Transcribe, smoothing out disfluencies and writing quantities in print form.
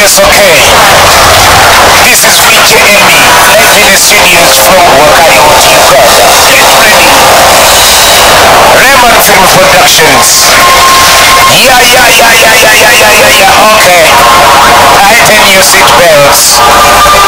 Yes, okay. This is VK and me, live in the studios from Wakayo, Uganda. Get ready. Ramon Film Productions. Yeah, yeah, yeah, yeah, yeah, yeah, yeah, yeah, yeah. Okay. Tighten your seatbelts.